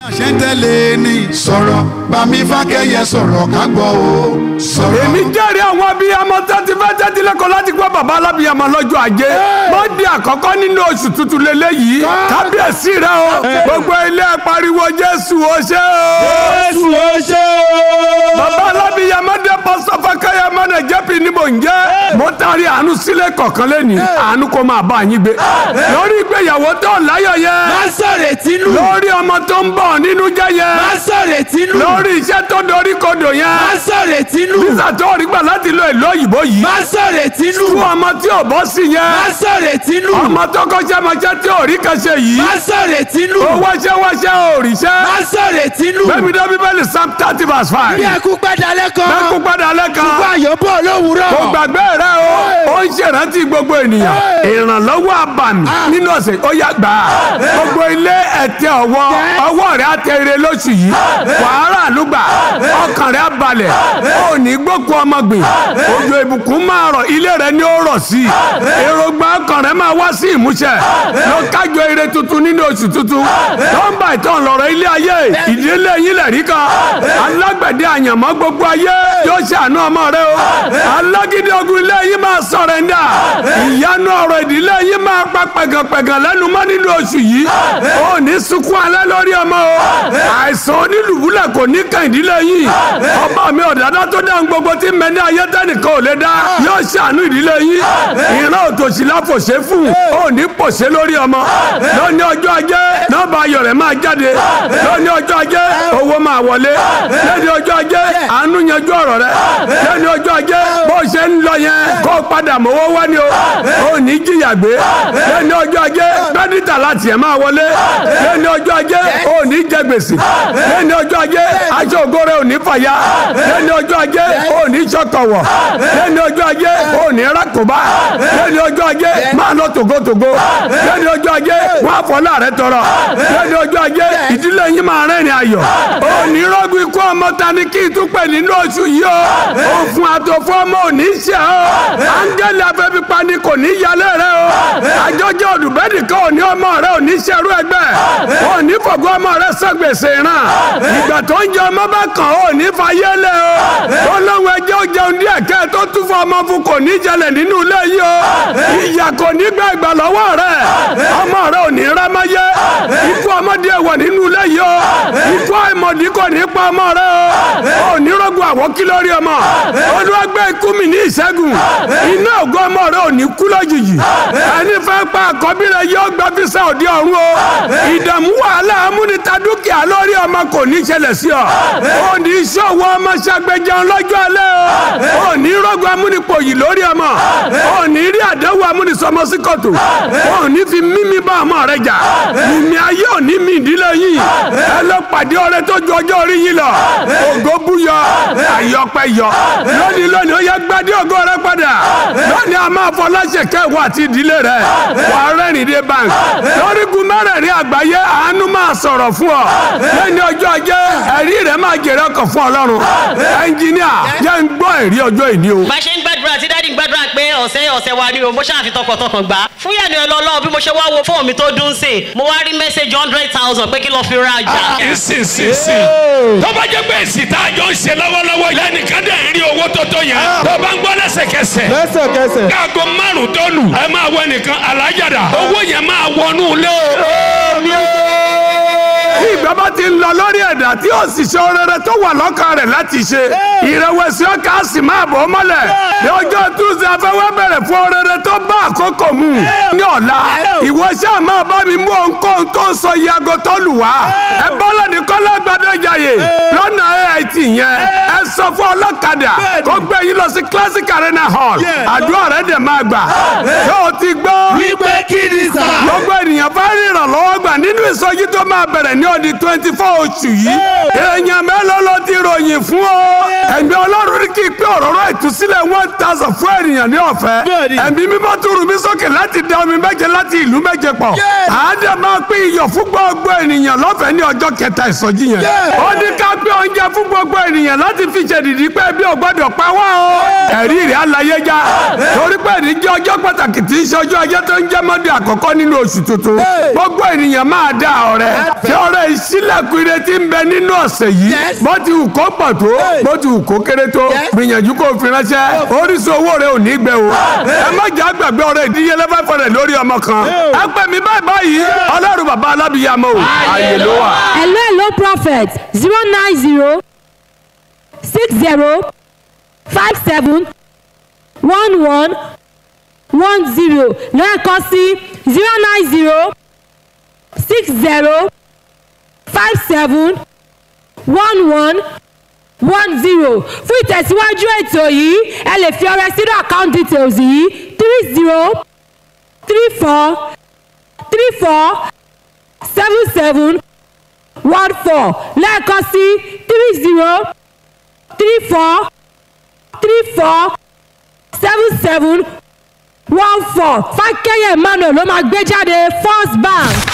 Àṣẹ́ntẹ́lẹ̀ ni sọ̀rọ̀ bàmí fákẹ́yẹ sọ̀rọ̀ ká gbọ́ o sọ̀rọ̀. Èmi jẹ́rìí àwọn abiyamọ tẹ́tí lẹ́kọ̀ọ́ láti gbọ́ bàbá Alabiyamo lọ́jọ́ ajé. Mọ́ndé àkọ́kọ́ nínú oṣù tuntun lélẹ́yìí. Kábíyèsí rẹ o. Gbogbo ilé pariwo Jésù ó ṣé o. Jésù ó ṣé o. Bàbá Alabiyamo dé pásítọ̀ Fákẹ́yẹ mọ́nà jẹ́pì ní mò ń jẹ́. Mo taari àánú sílẹ̀ kọ̀ọ̀kan lẹ́ni. Àánú kò máa bá yín gbé. Lórí ìgbéyàwó tó láyọ̀ yẹ. Má sọ̀rọ̀ tínú. Lórí ọmọ tó ń bọ̀ nínú jẹ́ yẹ. Má sọ̀rọ̀ tínú. Lórí iṣẹ́ tó dorí kodò yẹn. Má sọ̀rọ̀ tínú. Bísà tó rí gbà láti lo ìlú òyìnbó yìí. Má sọ̀rọ̀ tínú. Fún ọmọ tí ò bọ́ sí yẹn. Má sọ̀rọ̀ tínú. Ọmọ tó kọ́ṣẹ́ mọṣẹ́ tí ò rí kẹ́ṣẹ́ yìí. Má sọ̀rọ̀ tínú. Ó wáṣẹ́ ò ríṣẹ́. Má sọ̀rọ̀ tínú. Bẹ́ẹ̀ni dé Bíbélì Psalm 30 verse 5. Bí ẹkú padà lẹ́kọ̀ọ́. Bẹ́ẹ̀kú padà lẹ́kan. Gbogbo àyọ̀bọ̀ lówùúrọ̀. Kò gbàgbé rẹ o. Ó ń ṣèrántí gbogbo ènìyàn. Ìrànlọ́wọ́ àbàmì nínú ọ̀sẹ̀ ó yá gbà á. Gbogbo ilé ẹ̀tẹ́ ọwọ́ rẹ̀ á tẹ ire lóṣù yìí. Wàhálà àlùgbà ọkàn rẹ̀ á balẹ̀. Ó ní gbókùn ọmọ gbìn. Òjò ìbùkún máa rọ̀ ilé rẹ̀ ni ó rọ̀ sí. Èròǹgbà ọkàn rẹ̀ máa wá sí ìmúṣẹ. Lọ kájọ ire tuntun nínú oṣù tuntun. Nọ́mbà ìtàn lọ̀rọ̀ ilé ayé. Ìdílé yín lẹ̀ rí kan. Alágbẹ̀dẹ àyànmọ́ gbogbo ayé yóò ṣàánú ọmọ rẹ o. Alágídí ogun ilé yín máa sọ̀rẹ́ndà. Ìyanu ọ̀rọ̀ ìdílé yín máa pa pẹ̀gànpẹ̀gàn lẹ́nu mọ́ nínú oṣù yìí. Ó ní sunkún alẹ́ lórí ọmọ o. Àìsàn onílùbúlẹ̀ kò ní kàn ìdílé yín. Ọba mi ọ̀dàdá tó dáhùn gbogbo tí mẹ́ni ayé tẹ́nìkan ò lè dá. Yóò ṣàánú ìdílé yín. Ìran òtòṣì láfòṣe fún. Ó ní pòṣé lórí ọmọ. Lóní ọjọ́ ajé nọ́mbà ayọ̀ rẹ̀ máa jáde. Lóní ọjọ́ ajé owó máa wọlé. Lóní ọjọ́ ajé àánú yanjú ọ̀rọ̀ rẹ̀. Lóní ọjọ́ ajé bó ṣe ń lọ yẹn kó padà mọ́wọ́ wá ní o. Ó ní jìyà gbé. Lóní ọjọ́ ajé pẹ́dítà láti ẹ̀ máa wọlé. Lóní ọjọ́ ajé ó ní jẹ gbèsè. Lóní ọjọ́ ajé aṣọ ògo rẹ̀ ò ní fàya. Lóní ọjọ́ ajé ó ní ṣọ̀kọ̀wọ̀. Lóní ọjọ́ ajé ó ní rákòbá. Lóní ọjọ́ ajé máa lọ tògótògó. Lóní ọjọ́ ajé wọ́n á fọlá rẹ̀ tọrọ. Lóní ọjọ́ ajé ìdílé yín máa rẹ́rìn ayọ̀. Ó ní rọ́gbù ikú ọmọ tani kí ìtúpẹ̀ nínú oṣù yìí o. Òfun àtòfún ọmọ ò ní ṣe o. Áńgẹ́lì afẹ́fipá ni kò ní yálé rẹ o. Àjọjọ́ olùbẹ́dì kan ò ní ọmọ rẹ ò ní ṣerú ẹgbẹ́. Ò ní fògo ọmọ rẹ san gbèsè ìran. Ìgbà tó ń jẹ ọmọ bá kàn ó ní fayé lé o. Ó lóun ẹjẹ́ ó jẹun díẹ̀ kẹ́ tó tún fún ọmọ fún kò ní jẹlẹ̀ nínú ilé yìí o. Ìyà kò ní gbà ìgbà lọ́wọ́ rẹ. Ọmọ rẹ ò ní rámáyé. Ikú ọmọdé ẹ̀wọ̀ nínú ilé yìí o. Ikú àìmọ̀dí kò ní pa ọmọ rẹ o. Ò ní rògùn àwọ̀kí lórí ọmọ. Olúwàgbé ikú mi ní ìṣẹ́gun. Iná ògo ọmọ rẹ ò ní kú lójijì. Ẹni fẹ́ pa àkọ́bí rẹ yóò gba físà òde ọ̀run o. Ìdààmú wàhálà amúnita dúkìá lórí ọmọ kò ní ṣẹlẹ̀ sí ọ. Ò ní ṣòwò ọmọ ṣàgbéjẹun lọ́jọ́ alẹ́ o. Ò ní rògùn amúnipòyì lórí ọmọ. Ò ní rí àdánwò amúnisọmọ sí kòtò. Ò ní fi mímí bá ọmọ rẹ jà. Ìmì ayé ò ní mì ìdílé yìí. Ẹ lọ pàdé ọrẹ tó ju ọjọ́ orí yín lọ. Ògo búyọ, àyọpẹ yọ. Lónìí ó yẹ gbadé ògo rẹ padà. Lónìí a máa fọ láṣẹ kẹwàá àti ìdílé rẹ. Wà á rẹ́rìn dé bank. Lórígun mẹ́rẹ̀ẹ̀rin àgbáyé àánú máa sọ̀rọ̀ fún ọ. Lẹ́ni ọjọ́ ajé ẹ̀rí rẹ̀ máa jèrè ọkàn fún Ọlọ́run. Ẹnjìníà jẹ́ ń gbọ́ ẹ̀rí ọjọ́ ìní o. Bá ṣe ń gbàdúrà tí dáàdi ń gbàdúrà pé ọ̀sẹ̀ wa ni o mo ṣáà fi tọkàntọkàn gbà. Fún yẹ̀ni ọlọ́lọ́ bí mo ṣe wá wo fóònù mi tó dún sí mo wá rí mẹ́sẹ̀gì 100,000 pé kí lọ fi ra ajá. Ìsìn. Tó bá jẹ́ pé èsì tá a jọ ń ṣe lọ́wọ́lọ́wọ́ lẹ́nìkan dẹ̀ ń rí owó tó yẹn. Tó bá ń gbọ́ lẹ́sẹ̀kẹsẹ̀. Káàgó márùn-ún tó lù. Ẹ máa wọ ẹnìkan alájàdá. Owó yẹn máa wọnú ilé o. Tí ìgbà bá ti ń lọ lórí ẹ̀dá tí ó sì ṣe orere tó wà lọ́kàn rẹ̀ láti ṣe. Ìrẹ̀wẹ̀sì ọkàn sì máa bọ̀ mọ́lẹ̀. Ní ọjọ́ Tuesday afẹ́wẹ́ bẹ̀rẹ̀ fún orere tó bá àkókò mu. Ní ọ̀la, ìwọ ṣáà máa bá mi mú ohunkóhun tó ń sọ iye aago tó lù wá. Ẹ bọ́lá ní Kọ́lá Gbadéjayé lọ́nà AIT yẹn. Ẹ sọ fún ọlọ́kadà kó gbé yín lọ sí Classic Arena Hall. Àdúrà rẹ̀ dẹ̀ máa gbà. Yóò ti gbọ́. Wípé kí ni sà? Gbogbo ènìyàn bá rí ìrànlọ́wọ́ gbà nínú ìsọjí tó máa bẹ̀rẹ̀ ní ọdún 24 oṣù yìí. Èèyàn mélòó ló ti ròyìn fún ọ? Ẹ̀mí Ọlọ́run ní kí n pé òróró ìtúsílẹ̀ 1,000 fún ènìyàn ní ọ̀fẹ́. Ẹ̀mí mímọ́ tún rù mí sókè láti da omi méje láti ìlú méje pọ̀. Àádẹ́ máa pín iyọ̀ fún gbogbo ènìyàn lọ́fẹ̀ẹ́ ní ọjọ́ kẹta ìsọjí yẹn. Ó ní ká pé oúnjẹ fún gbogbo ènìyàn láti fi ṣèdìdí pé bí ò gbọ́dọ̀ pa wá o. Ẹ̀rí rẹ̀ aláyé já. Torí pé ní jẹ́ ọjọ́ pàtàkì tí í ṣe ọjọ́ ajé tó ń jẹ́ Monday àkọ́kọ́ nínú oṣù tuntun. Gbogbo ènìyàn máa dá ọrẹ tí ọrẹ ìsílẹ̀kùn ire tí ń bẹ nínú ọ̀sẹ̀ yìí bó ti wù kó pọ̀ tó bó ti wù kó kéré tó gbìyànjú kó fi ránṣẹ́ orísun owó rẹ ò ní gbẹ o ẹ má jà gbàgbé ọrẹ ìdíyelé fẹ́fẹ́ rẹ lórí ọmọ kan ẹ pè mí báyìí ọlọ́run bàbá alábìyamọ o ààyè ló wà. hello prophet 090 60 57 11 10 lẹ́ẹ̀kan sí 090 60 57 11 10 fún ìtẹ̀síwájú ètò yìí ẹ lè fi ọrẹ sínú account details yìí 30 34 34 77 14 lẹ́ẹ̀kan sí 30 34 34 77 14 fákẹ́yẹ̀ emmanuel ló máa gbé jáde First Bank.